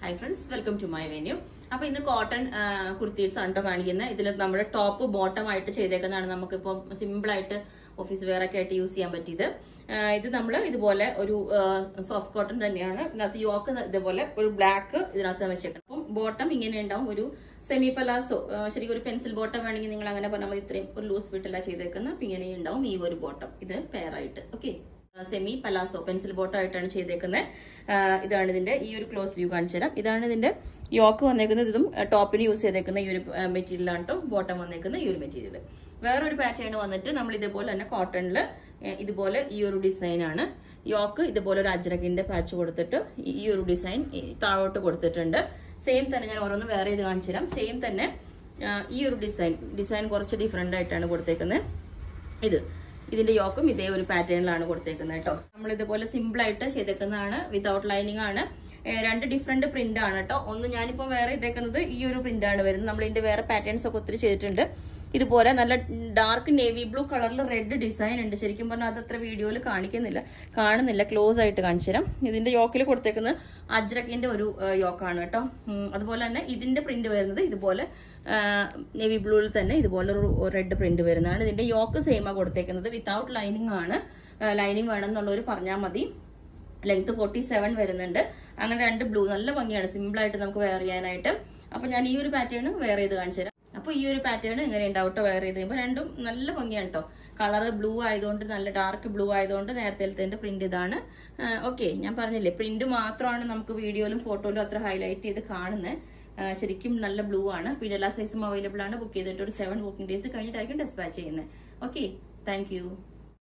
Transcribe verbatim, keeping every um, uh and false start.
Hi friends, welcome to my venue. Now, in the cotton kurtis anto kanikkunna idil nammade top bottom aayittu cheyidekkunnaanu namukku ipo simple aayittu office wear okke aayittu use cheyan pattiyது. Idu nammal idupole oru soft cotton thaneyanu. Inathu yoke idupole oru black idinathu vechekkanam. Appo bottom ingane undavum oru semi palazzo ശരിക്കും ഒരു pencil bottom വേണമെങ്കിൽ നിങ്ങൾ അങ്ങനെ പറഞ്ഞാൽ മതി. ഇത്രയും ഒരു loose ഫിറ്റല്ല ചെയ്തേക്കുന്ന. അപ്പം ഇങ്ങനെ ഉണ്ടാവും ഈ ഒരു ബോട്ടം. ഇത് പെയർ ആയിട്ട് okay semi palazzo pencil bottom ആയിട്ടാണ് ചെയ്തേക്കുന്നത്. ഇതാണ് ഇതിന്റെ ഈ ഒരു ക്ലോസ് വ്യൂ കാണിച്ചു തരാം. ഇതാണ് ഇതിന്റെ യോക്ക് വന്നേക്കുന്നത്. ഇതും ടോപ്പിന് യൂസ് ചെയ്തേക്കുന്ന ഈ ഒരു മെറ്റീരിയലാണ് കേട്ടോ. ബോട്ടം വന്നേക്കുന്ന ഈ ഒരു മെറ്റീരിയൽ. വേറൊരു പാറ്റേൺ വന്നിട്ട് നമ്മൾ ഇതേപോലെ തന്നെ കോട്ടണിൽ ഇതുപോലെ ഈ ഒരു ഡിസൈൻ ആണ്. യോക്ക് ഇതുപോലെ ഒരു അജ്രകിന്റെ പാച്ച് കൊടുത്തിട്ട് ഈ ഒരു ഡിസൈൻ താഴോട്ട് കൊടുത്തിട്ടുണ്ട്. സെയിം തന്നെ ഞാൻ ഓരോന്ന് വേറെ ഇത് കാണിച്ചു തരാം. സെയിം തന്നെ ഈ ഒരു ഡിസൈൻ ഡിസൈൻ കുറച്ച് ഡിഫറെന്റ് ആയിട്ടാണ് കൊടുത്തേക്കുന്നത്. ഇത് ഇതിന്റെ യോക്കും ഇതേ ഒരു പാറ്റേണിലാണ് കൊടുത്തേക്കുന്നത് കേട്ടോ. നമ്മൾ ഇതുപോലെ സിമ്പിൾ ആയിട്ട് ചെയ്തേക്കുന്നതാണ്. വിതൗട്ട് ലൈനിങ് ആണ്. രണ്ട് ഡിഫറെന്റ് പ്രിന്റ് ആണ് കേട്ടോ. ഒന്ന് ഞാനിപ്പോ വേറെ ഇതേക്കുന്നത് ഈ ഒരു പ്രിന്റ് ആണ് വരുന്നത്. നമ്മൾ ഇതിന്റെ വേറെ പാറ്റേൺസ് ഒക്കെ ഒത്തിരി ചെയ്തിട്ടുണ്ട്. ഇതുപോലെ നല്ല ഡാർക്ക് നേവി ബ്ലൂ കളറിൽ റെഡ് ഡിസൈൻ ഉണ്ട്. ശരിക്കും പറഞ്ഞാൽ അത് അത്ര വീഡിയോയിൽ കാണിക്കുന്നില്ല കാണുന്നില്ല ക്ലോസ് ആയിട്ട് കാണിച്ചു തരാം. ഇതിന്റെ യോക്കിൽ കൊടുത്തേക്കുന്നത് അജ്രക്കിന്റെ ഒരു യോക്കാണ് കേട്ടോ. അതുപോലെ തന്നെ ഇതിന്റെ പ്രിന്റ് വരുന്നത് ഇതുപോലെ നേവി ബ്ലൂവിൽ തന്നെ ഇതുപോലെ ഒരു റെഡ് പ്രിന്റ് വരുന്നതാണ്. ഇതിന്റെ യോക്ക് സെയിമാ കൊടുത്തേക്കുന്നത്. വിത്തൗട്ട് ലൈനിങ് ആണ്. ലൈനിങ് വേണം എന്നുള്ളവർ പറഞ്ഞാൽ മതി. ലെങ്ത് ഫോർട്ടി സെവൻ വരുന്നുണ്ട്. അങ്ങനെ രണ്ട് ബ്ലൂ നല്ല ഭംഗിയാണ്. സിമ്പിൾ ആയിട്ട് നമുക്ക് വെയർ ചെയ്യാനായിട്ട്. അപ്പൊ ഞാൻ ഈ ഒരു പാറ്റേൺ വെയർ ചെയ്ത് കാണിച്ചു തരാം. അപ്പൊ ഈ ഒരു പാറ്റേൺ ഇങ്ങനെ ഉണ്ടാവട്ടോ വെയർ ചെയ്ത് കഴിയുമ്പോൾ രണ്ടും നല്ല ഭംഗിയാണ് കേട്ടോ. കളർ ബ്ലൂ ആയതുകൊണ്ട് നല്ല ഡാർക്ക് ബ്ലൂ ആയതുകൊണ്ട് നേരത്തെ പ്രിന്റ് ഇതാണ്. ഓക്കെ ഞാൻ പറഞ്ഞില്ലേ പ്രിന്റ് മാത്രമാണ് നമുക്ക് വീഡിയോയിലും ഫോട്ടോയിലും അത്ര ഹൈലൈറ്റ് ചെയ്ത് കാണുന്നത്. ശരിക്കും നല്ല ബ്ലൂ ആണ്. പിന്നെ എല്ലാ സൈസും അവൈലബിൾ ആണ്. ബുക്ക് ചെയ്തിട്ട് ഒരു സെവൻ വർക്കിംഗ് ഡേയ്സ് കഴിഞ്ഞിട്ടായിരിക്കും ഡെസ്പാച്ച് ചെയ്യുന്നത്. Okay thank U.